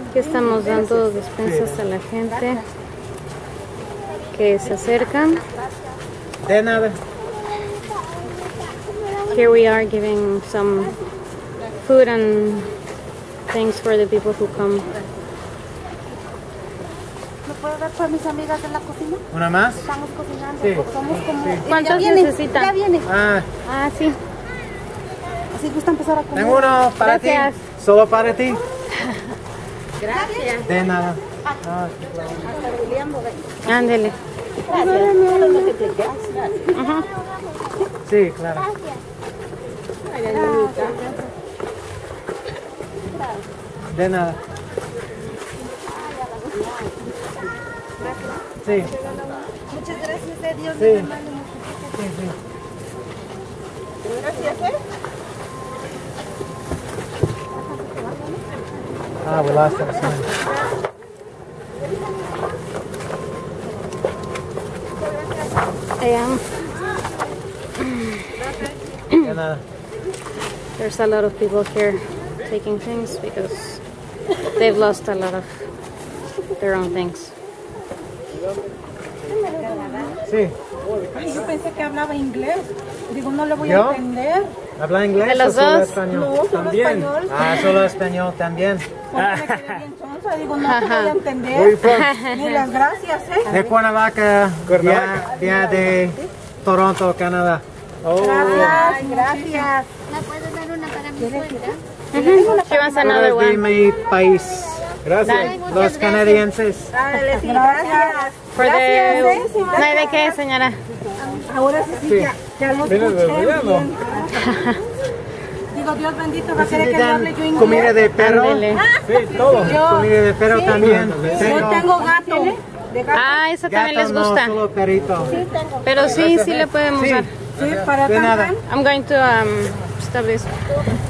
Aquí estamos dando despensas a la gente que se acercan. De nada. Here we are giving some food and things for the people who come. ¿Me puedo dar para mis amigas de la cocina? ¿Una más? Estamos cocinando. Sí. Somos como... Sí. ¿Cuántos ya necesitan? Ya viene. Ah, Sí. Así gusta empezar a comer. tengo uno para Gracias. ti. Solo para ti. Gracias. De nada. Hasta William, Ándele. Ajá. Sí, claro. De nada. Sí. Muchas gracias, Dios. Sí. Sí, sí. Gracias, Ah, we lost our sign. De nada. There's a lot of people here taking things because they've lost a lot of their own things. Sí. Ay, yo pensé que hablaba inglés. Digo, no le voy ¿Yo? a entender. ¿Habla inglés ¿De los o solo dos? español? No, solo ¿También? español. Ah, solo español también. Porque me quedé bien sonsa. Digo, no te voy a Where you entender. from? Ni las gracias, De Cuernavaca, ya de Toronto, Canadá. Oh. Gracias, gracias. ¿Me puedes dar una para mi suegra? She wants another de one. mi país. Gracias. Los canadienses. Dale, sí, gracias. For the... Gracias, No hay de qué, señora. Ahora sí, Sí. ya lo ¿Vienes escuché desayunando? bien. Digo, Dios bendito, va a querer que le hable yo Necesitan inglés. comida de perro. Ándele. Sí, todo. Comida de perro también. Yo tengo gato. De gato. Esa también Gato les no, gusta. solo perrito. Pero sí le podemos Sí. dar. Sí, para De nada. cantar. I'm going to stop this.